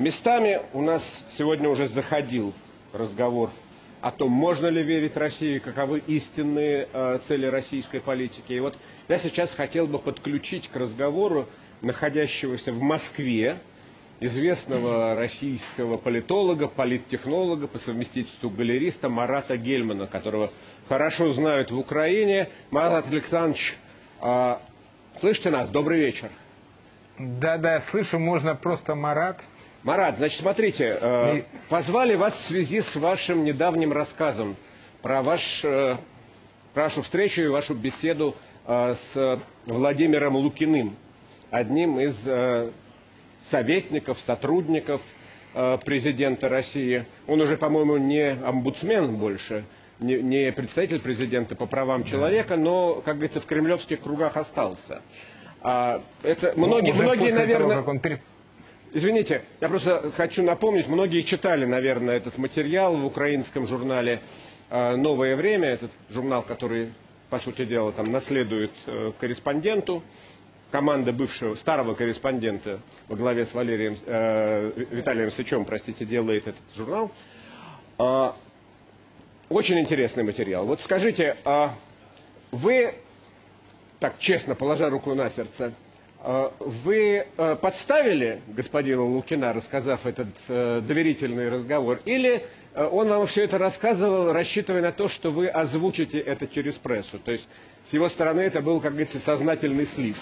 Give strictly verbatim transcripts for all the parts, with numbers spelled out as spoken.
Местами у нас сегодня уже заходил разговор о том, можно ли верить России, каковы истинные э, цели российской политики. И вот я сейчас хотел бы подключить к разговору находящегося в Москве известного российского политолога, политтехнолога, по совместительству галериста Марата Гельмана, которого хорошо знают в Украине. Марат Александрович, э, слышите нас? Добрый вечер. Да-да, слышу, можно просто Марат. Марат, значит, смотрите, э, позвали вас в связи с вашим недавним рассказом про, ваш, э, про вашу встречу и вашу беседу э, с Владимиром Лукиным, одним из э, советников, сотрудников э, президента России. Он уже, по-моему, не омбудсмен больше, не, не представитель президента по правам человека, но, как говорится, в кремлевских кругах остался. А, это многие, ну, многие наверное... Того, как он перест... Извините, я просто хочу напомнить, многие читали, наверное, этот материал в украинском журнале «Новое время». Этот журнал, который, по сути дела, там наследует корреспонденту. Команда бывшего, старого корреспондента во главе с Валерием, э, Виталием Сычем, простите, делает этот журнал. Э, очень интересный материал. Вот скажите, э, вы, так честно, положа руку на сердце, вы подставили господина Лукина, рассказав этот доверительный разговор, или он вам все это рассказывал, рассчитывая на то, что вы озвучите это через прессу? То есть с его стороны это был, как говорится, сознательный слив?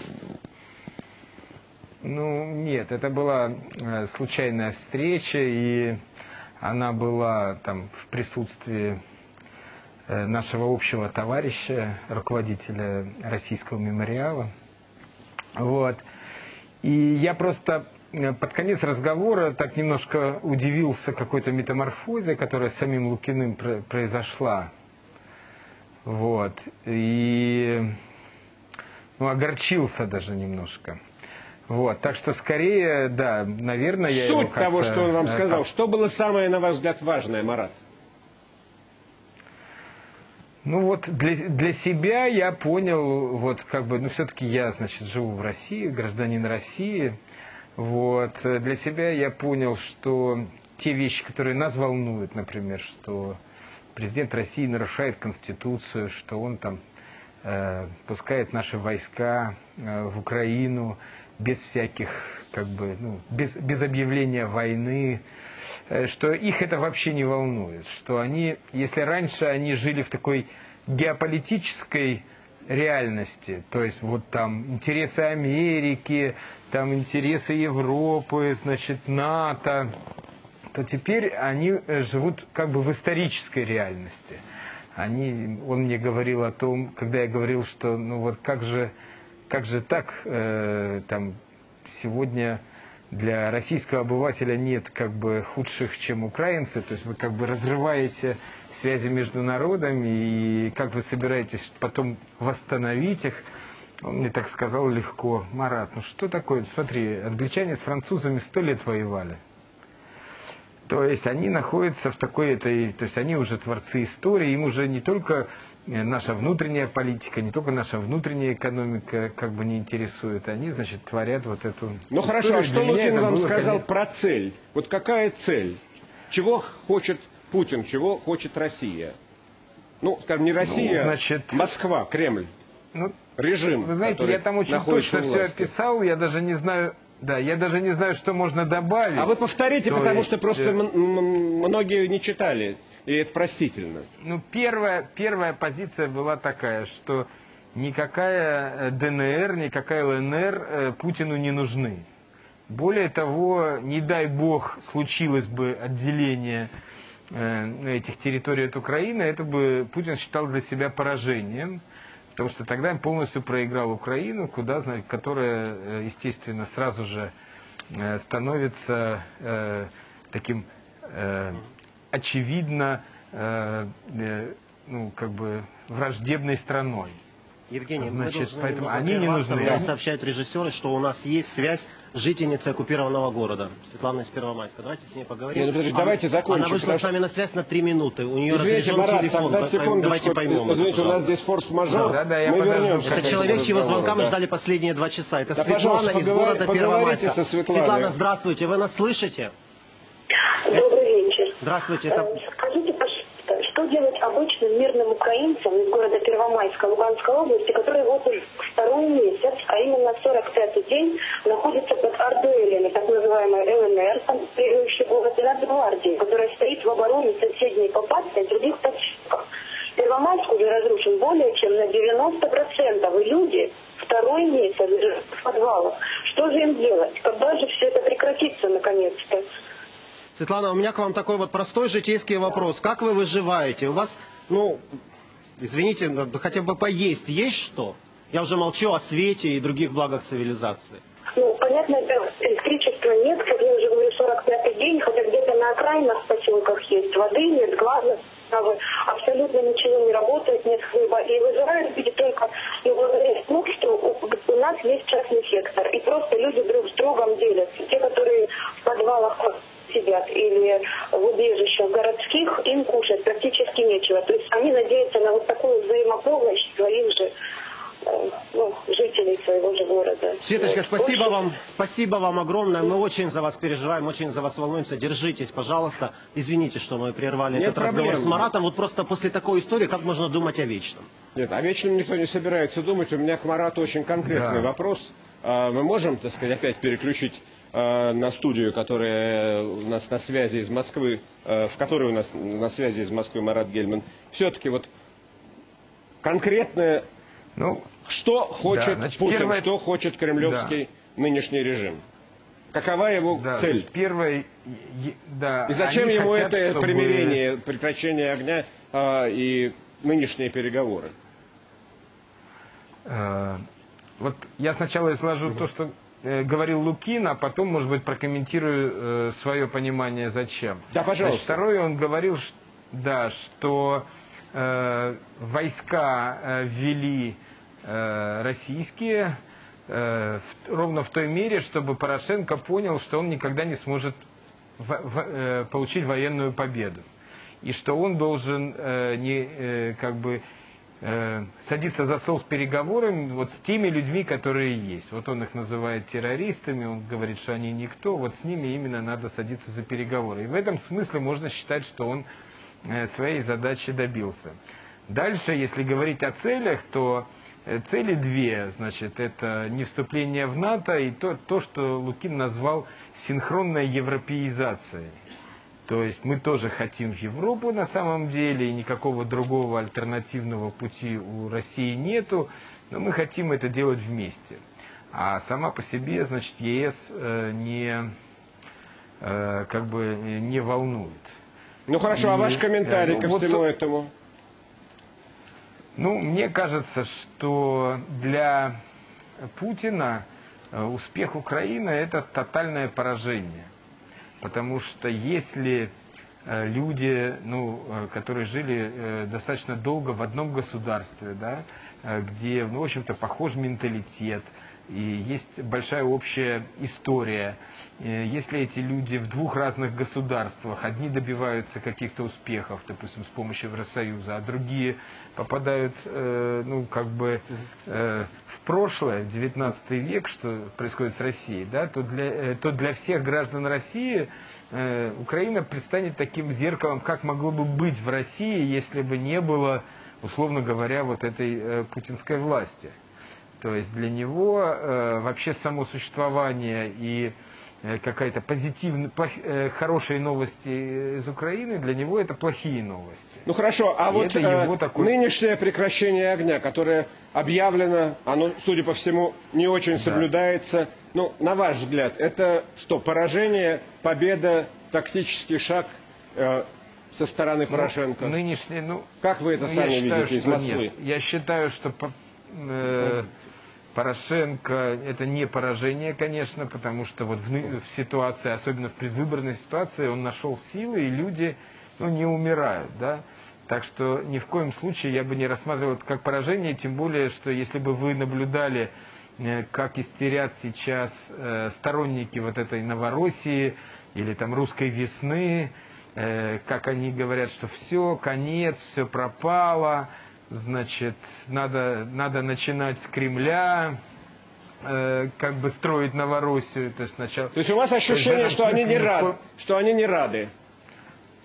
Ну, нет, это была случайная встреча, и она была там в присутствии нашего общего товарища, руководителя Российского мемориала. Вот. И я просто под конец разговора так немножко удивился какой-то метаморфозе, которая с самим Лукиным произошла. Вот. И ну, огорчился даже немножко. Вот. Так что скорее, да, наверное, я Суть его как-то... того, что он вам сказал, что было самое, на ваш взгляд, важное, Марат? Ну вот для, для себя я понял, вот как бы, ну все-таки я, значит, живу в России, гражданин России, вот, для себя я понял, что те вещи, которые нас волнуют, например, что президент России нарушает Конституцию, что он там э, пускает наши войска э, в Украину без всяких, как бы, ну, без, без объявления войны, что их это вообще не волнует, что они, если раньше они жили в такой геополитической реальности, то есть вот там интересы Америки, там интересы Европы, значит, НАТО, то теперь они живут как бы в исторической реальности. Они, он мне говорил о том, когда я говорил, что ну вот как же, как же так, э, там сегодня для российского обывателя нет как бы худших, чем украинцы, то есть вы как бы разрываете связи между народами, и как вы собираетесь потом восстановить их. Он мне так сказал легко: Марат, ну что такое, смотри, англичане с французами сто лет воевали. То есть они находятся в такой этой, то есть они уже творцы истории, им уже не только наша внутренняя политика, не только наша внутренняя экономика как бы не интересует, они, значит, творят вот эту... Ну хорошо, а что Лукин вам было, сказал конечно... про цель? Вот какая цель? Чего хочет Путин, чего хочет Россия? Ну, скажем, не Россия, ну, значит... Москва, Кремль, ну, режим. Вы знаете, я там очень точно все описал, я даже не знаю... Да, я даже не знаю, что можно добавить. А вы повторите, То потому есть... что просто многие не читали, и это простительно. Ну, первая, первая позиция была такая, что никакая ДНР, никакая ЛНР Путину не нужны. Более того, не дай бог случилось бы отделение этих территорий от Украины, это бы Путин считал для себя поражением. Потому что тогда он полностью проиграл Украину, куда, которая, естественно, сразу же становится э, таким э, очевидно э, э, ну, как бы враждебной страной. Евгений, значит, мы поэтому они не нужны. Они... Сообщают режиссеры, что у нас есть связь с жительницей оккупированного города, Светлана из Первомайска. Давайте с ней поговорим. Нет, ну, подожди, давайте закончим. Она вышла с нами на связь на три минуты. У нее Извините, разряжен Марат, телефон. тогда секунду, Давайте поймем. Извините, у нас здесь форс-мажор. Да, да, я мы подожду. вернемся. Это человек, чьего звонка мы ждали последние два часа. Это да, Светлана из города Первомайска. со Светланой. Светлана, здравствуйте. Вы нас слышите? Здравствуйте. Это... Скажите, пожалуйста, что делать обычным мирным украинцам из города Первомайска Луганской области, которые вот уже второй месяц, а именно сорок пятый день, находятся под артиллерией, так называемой ЛНР, контролирующей город, и Нацгвардии, которая стоит в обороне соседней Попасной и других подступах. Первомайск уже разрушен более чем на девяносто процентов, и люди второй месяц в подвалах. Что же им делать? Когда же все это прекратится наконец-то? Светлана, у меня к вам такой вот простой житейский вопрос. Как вы выживаете? У вас, ну, извините, хотя бы поесть есть что? Я уже молчу о свете и других благах цивилизации. Ну, понятно, электричества нет, как я уже говорю, сорок пятый день, хотя где-то на окраинах в поселках есть воды, нет глаза, абсолютно ничего не работает, нет хлеба. И выживают люди только ну, благодаря тому, что у, у нас есть частный сектор, и просто люди друг с другом делятся. Те, которые в подвалах сидят или в убежищах городских, им кушать практически нечего. То есть они надеются на вот такую взаимопомощь своих же ну, жителей своего же города. Светочка, вот. спасибо очень... вам, спасибо вам огромное. Мы очень за вас переживаем, очень за вас волнуемся. Держитесь, пожалуйста. Извините, что мы прервали Нет этот проблем. разговор с Маратом. Вот просто после такой истории, как можно думать о вечном? Нет, о вечном никто не собирается думать. У меня к Марату очень конкретный да. вопрос. Мы можем, так сказать, опять переключить на студию, которая у нас на связи из Москвы, в которой у нас на связи из Москвы Марат Гельман. Все-таки вот конкретное, ну, что хочет да, значит, Путин, первое... что хочет кремлевский да. нынешний режим? Какова его да, цель? Первое, да, и зачем ему хотят, это чтобы... примирение, прекращение огня а, и нынешние переговоры? А, вот я сначала изложу угу. то, что э, говорил Лукин, а потом, может быть, прокомментирую э, свое понимание, зачем. Да, пожалуйста. Значит, второе, он говорил, что, да, что э, войска э, ввели э, российские э, в, ровно в той мере, чтобы Порошенко понял, что он никогда не сможет в, в, э, получить военную победу. И что он должен э, не, э, как бы, э, садиться за стол с переговорами вот с теми людьми, которые есть. Вот он их называет террористами, он говорит, что они никто, вот с ними именно надо садиться за переговоры. И в этом смысле можно считать, что он э, своей задачи добился. Дальше, если говорить о целях, то цели две. Значит, это не вступление в НАТО и то, то, что Лукин назвал синхронной европеизацией. То есть мы тоже хотим в Европу на самом деле, и никакого другого альтернативного пути у России нету, но мы хотим это делать вместе. А сама по себе, значит, ЕС э, не, э, как бы не волнует. Ну хорошо, и, а ваш комментарий э, ну, ко всему вот, этому? Ну, мне кажется, что для Путина успех Украины – это тотальное поражение. Потому что если люди, ну, которые жили достаточно долго в одном государстве, да, где, ну, в общем-то, похож менталитет, и есть большая общая история. Если эти люди в двух разных государствах, одни добиваются каких-то успехов, допустим, с помощью Евросоюза, а другие попадают, э, ну, как бы э, в прошлое, в девятнадцатый век, что происходит с Россией, да, то для, то для всех граждан России э, Украина предстанет таким зеркалом, как могло бы быть в России, если бы не было, условно говоря, вот этой э, путинской власти. То есть для него э, вообще само существование и э, какая-то позитивная, плох, э, хорошие новости из Украины, для него это плохие новости. Ну хорошо, а и вот э, такой... нынешнее прекращение огня, которое объявлено, оно, судя по всему, не очень да. соблюдается. Ну, на ваш взгляд, это что, поражение, победа, тактический шаг э, со стороны ну, Порошенко? Нынешнее, ну, как вы это ну, сами считаю, видите из Москвы? Нет. Я считаю, что... Э, Порошенко это не поражение, конечно, потому что вот в, в ситуации, особенно в предвыборной ситуации, он нашел силы, и люди, ну, не умирают, да. Так что ни в коем случае я бы не рассматривал это как поражение, тем более, что если бы вы наблюдали, как истерят сейчас сторонники вот этой Новороссии или там русской весны, как они говорят, что все, конец, все пропало. Значит, надо, надо начинать с Кремля, э, как бы строить Новороссию. То есть, сначала... То есть у вас ощущение, есть, что, они не рад, что они не рады?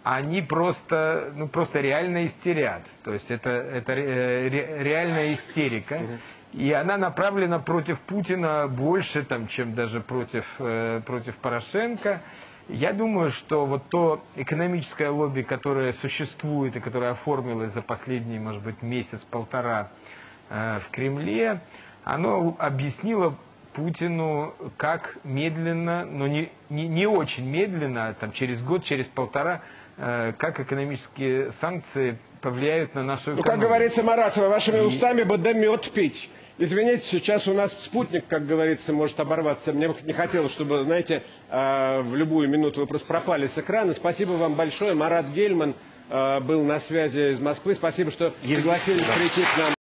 они просто, ну, просто реально истерят. То есть это, это ре, реальная истерика. И она направлена против Путина больше, там, чем даже против, э, против Порошенко. Я думаю, что вот то экономическое лобби, которое существует и которое оформилось за последний, может быть, месяц-полтора э, в Кремле, оно объяснило Путину, как медленно, но не, не, не очень медленно, там, через год, через полтора, э, как экономические санкции повлияют на нашу экономику. Ну, как говорится, Маратова, вашими И... устами бы да мед пить. Извините, сейчас у нас спутник, как говорится, может оборваться. Мне бы не хотелось, чтобы, знаете, в любую минуту вы просто пропали с экрана. Спасибо вам большое. Марат Гельман был на связи из Москвы. Спасибо, что пригласили прийти к нам.